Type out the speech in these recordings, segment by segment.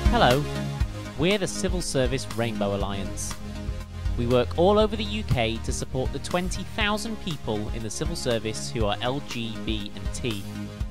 Hello, we're the Civil Service Rainbow Alliance. We work all over the UK to support the 20,000 people in the civil service who are LGBT.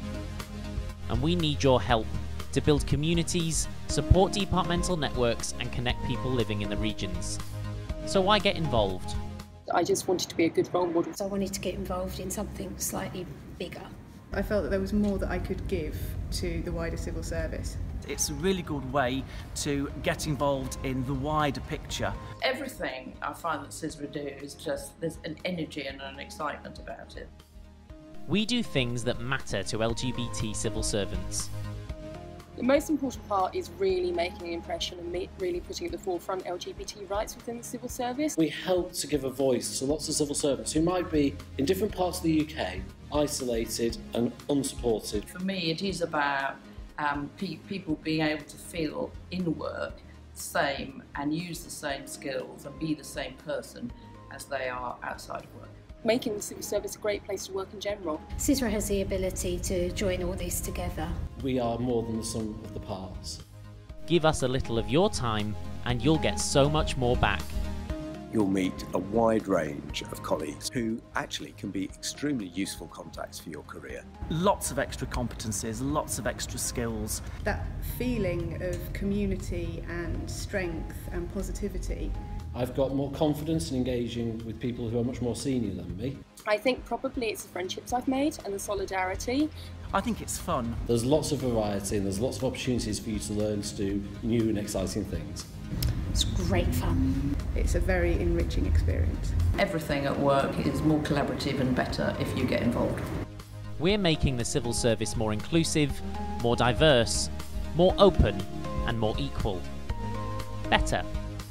And we need your help to build communities, support departmental networks and connect people living in the regions. So why get involved? I just wanted to be a good role model. So I wanted to get involved in something slightly bigger. I felt that there was more that I could give to the wider civil service. It's a really good way to get involved in the wider picture. Everything I find that CSRA do is just, there's an energy and an excitement about it. We do things that matter to LGBT civil servants. The most important part is really making an impression and really putting at the forefront LGBT rights within the civil service. We help to give a voice to lots of civil servants who might be in different parts of the UK, isolated and unsupported. For me, it is about people being able to feel in work the same and use the same skills and be the same person as they are outside of work. Making the civil service a great place to work in general. CSRA has the ability to join all this together. We are more than the sum of the parts. Give us a little of your time and you'll get so much more back. You'll meet a wide range of colleagues who actually can be extremely useful contacts for your career. Lots of extra competencies, lots of extra skills. That feeling of community and strength and positivity. I've got more confidence in engaging with people who are much more senior than me. I think probably it's the friendships I've made and the solidarity. I think it's fun. There's lots of variety and there's lots of opportunities for you to learn to do new and exciting things. It's great fun. It's a very enriching experience. Everything at work is more collaborative and better if you get involved. We're making the civil service more inclusive, more diverse, more open and more equal. Better.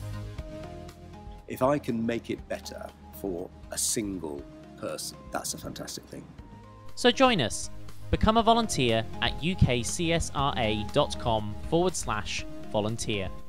If I can make it better for a single person, that's a fantastic thing. So join us. Become a volunteer at ukcsra.com/volunteer.